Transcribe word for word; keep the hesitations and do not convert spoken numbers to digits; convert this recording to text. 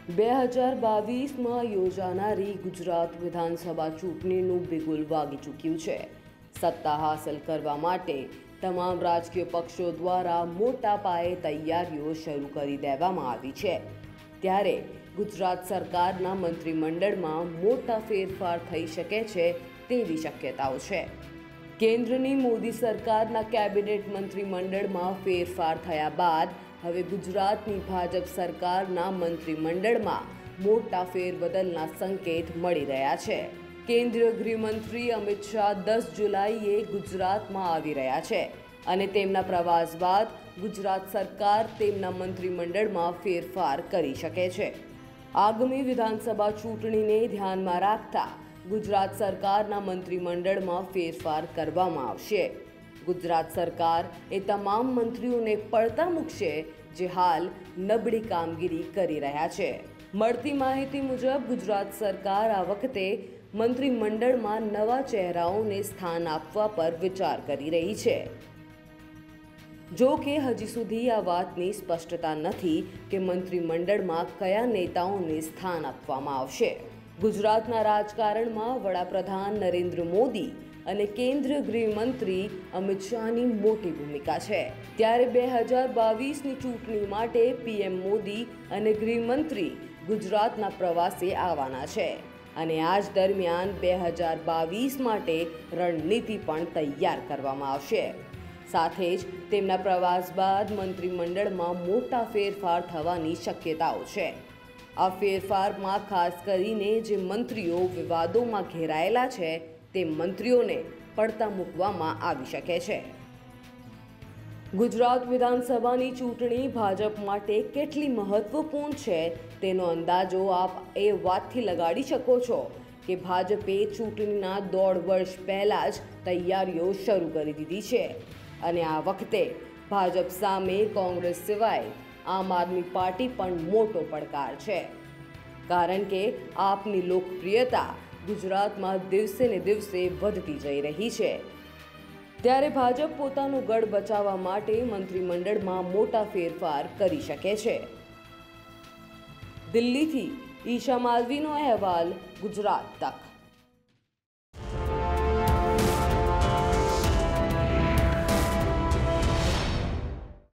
બે હજાર બાવીસમાં યોજાનારી ગુજરાત વિધાનસભા ચૂંટણીનું બિગુલ વાગી ચૂક્યું છે। સત્તા હાંસલ કરવા માટે તમામ રાજકીય પક્ષો દ્વારા મોટા પાયે તૈયારીઓ શરૂ કરી દેવામાં આવી છે। ત્યારે ગુજરાત સરકારના મંત્રીમંડળમાં મોટા ફેરફાર થઈ શકે છે તેવી શક્યતાઓ છે। કેન્દ્રની મોદી સરકારના કેબિનેટ મંત્રીમંડળમાં ફેરફાર થયા બાદ હવે ગુજરાતની ભાજપ સરકારના મંત્રીમંડળમાં મોટા ફેરબદલના સંકેત મળી રહ્યા છે। કેન્દ્રીય ગૃહમંત્રી અમિત શાહ દસ જુલાઈએ ગુજરાતમાં આવી રહ્યા છે અને તેમના પ્રવાસ બાદ ગુજરાત સરકાર તેમના મંત્રીમંડળમાં ફેરફાર કરી શકે છે। આગામી વિધાનસભા ચૂંટણીને ધ્યાનમાં રાખતા ગુજરાત સરકારના મંત્રીમંડળમાં ફેરફાર કરવામાં આવશે। ગુજરાત સરકાર એ તમામ મંત્રીઓને પડતા મૂકશે જે હાલ નબળી કામગીરી કરી રહ્યા છે। મળતી માહિતી મુજબ ગુજરાત સરકાર આ વખતે મંત્રીમંડળમાં નવા ચહેરાઓને સ્થાન આપવા પર વિચાર કરી રહી છે। જો કે હજી સુધી આ વાતની સ્પષ્ટતા નથી કે મંત્રીમંડળમાં કયા નેતાઓને સ્થાન આપવામાં આવશે। ગુજરાતના રાજકારણમાં વડાપ્રધાન નરેન્દ્ર મોદી અને કેન્દ્રીય ગૃહમંત્રી અમિત શાહની મોટી ભૂમિકા છે। ત્યારે બે હજાર બાવીસની ચૂંટણી માટે પીએમ મોદી અને ગૃહમંત્રી ગુજરાતના પ્રવાસે આવવાના છે અને આ જ દરમિયાન બે હજાર બાવીસ માટે રણનીતિ પણ તૈયાર કરવામાં આવશે। સાથે જ તેમના પ્રવાસ બાદ મંત્રીમંડળમાં મોટા ફેરફાર થવાની શક્યતાઓ છે। આ ફેરફારમાં ખાસ કરીને જે મંત્રીઓ વિવાદોમાં ઘેરાયેલા છે તે મંત્રીઓને પડતા મૂકવામાં આવી શકે છે। ગુજરાત વિધાનસભાની ચૂંટણી ભાજપ માટે કેટલી મહત્વપૂર્ણ છે તેનો અંદાજો આપ એ વાતથી લગાડી શકો છો કે ભાજપે ચૂંટણીના દોઢ વર્ષ પહેલા જ તૈયારીઓ શરૂ કરી દીધી છે અને આ વખતે ભાજપ સામે કોંગ્રેસ સિવાય આમ આદમી પાર્ટી પણ મોટો પડકાર છે, કારણ કે આપની લોકપ્રિયતા ગુજરાતમાં દિવસે ને દિવસે વધતી જઈ રહી છે। ત્યારે ભાજપ પોતાનો ગઢ બચાવવા માટે મંત્રીમંડળમાં મોટા ફેરફાર કરી શકે છે। દિલ્હીથી ઈશા માલવીનો અહેવાલ, ગુજરાત તક।